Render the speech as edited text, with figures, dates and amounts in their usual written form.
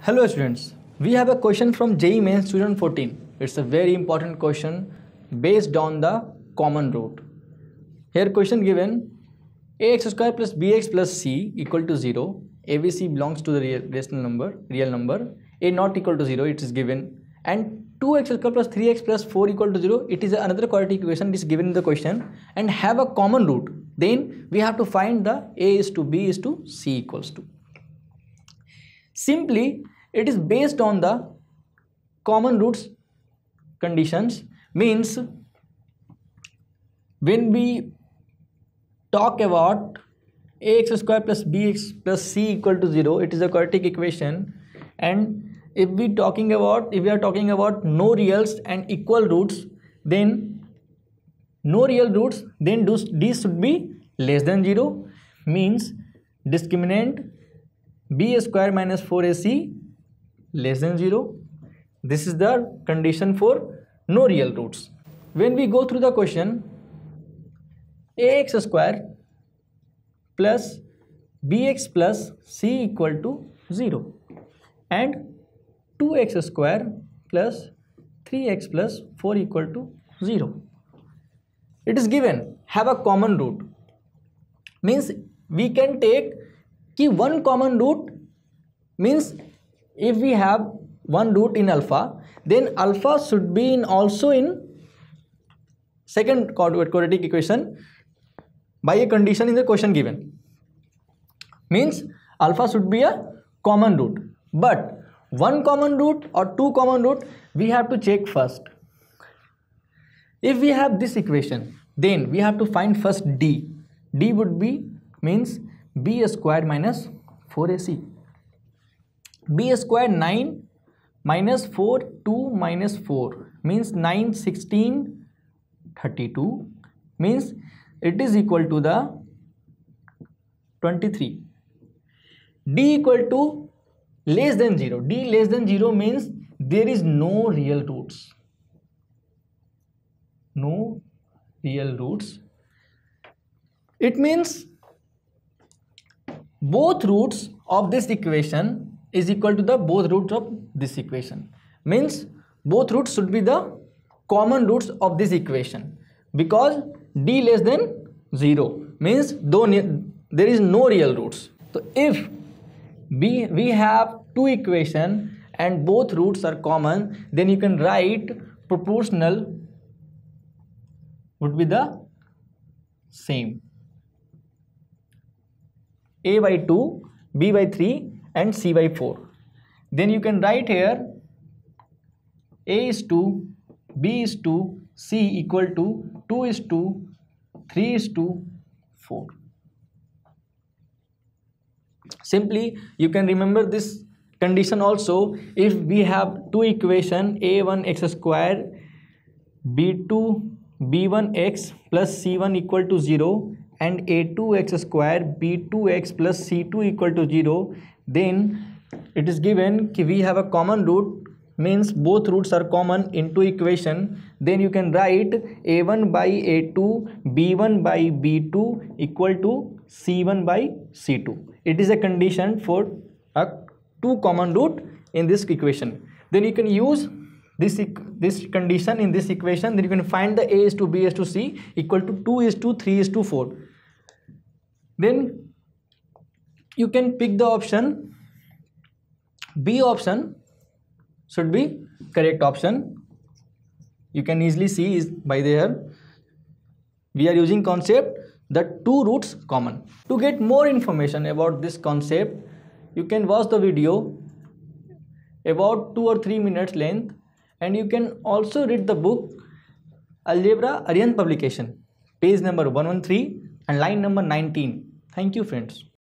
Hello students, we have a question from JEE Mains 2014. It's a very important question based on the common root. Here question given ax square plus bx plus c equal to 0. ABC belongs to the real number. A not equal to 0, it is given, and 2x square plus 3x plus 4 equal to 0, it is another quadratic equation, it is given in the question, and have a common root. Then we have to find the a is to b is to c equals to. Simply it is based on the common roots conditions. Means when we talk about ax square plus bx plus c equal to 0, it is a quadratic equation, and if we are talking about no reals and equal roots, then no real roots, then these should be less than 0. Means discriminant b square minus 4ac less than 0. This is the condition for no real roots. When we go through the question, ax square plus bx plus c equal to 0 and 2x square plus 3x plus 4 equal to 0. It is given have a common root. Means we can take one common root. Means if we have one root in alpha, then alpha should be also in second quadratic equation by a condition in the question given. Means alpha should be a common root, but one common root or two common root we have to check first. If we have this equation, then we have to find first d. D would be means b squared minus 4ac. b squared 9 minus 4 2 minus 4 means 9 16 32 means it is equal to the 23. D equal to less than 0. D less than 0 means there is no real roots. No real roots. It means both roots of this equation is equal to the both roots of this equation. Means both roots should be the common roots of this equation, because d less than 0 means there is no real roots. So if we have two equations and both roots are common, then you can write proportional would be the same. A by 2, b by 3 and c by 4. Then you can write here a is to, b is to, c equal to 2 is to, 3 is to 4. Simply you can remember this condition also. If we have two equation a1 x square b2 b1x plus c1 equal to 0 and a2 x square b2x plus c2 equal to 0, then it is given we have a common root. Means both roots are common in two equation. Then you can write a1 by a2 b1 by b2 equal to c1 by c2. It is a condition for a two common root in this equation. Then you can use this condition in this equation. Then you can find the a is to b is to c equal to 2 is to 3 is to 4. Then you can pick the option. B option should be correct option. You can easily see is by there we are using concept the two roots common. To get more information about this concept, you can watch the video about 2 or 3 minutes length, and you can also read the book Algebra Aryan publication, page number 113 and line number 19. Thank you friends.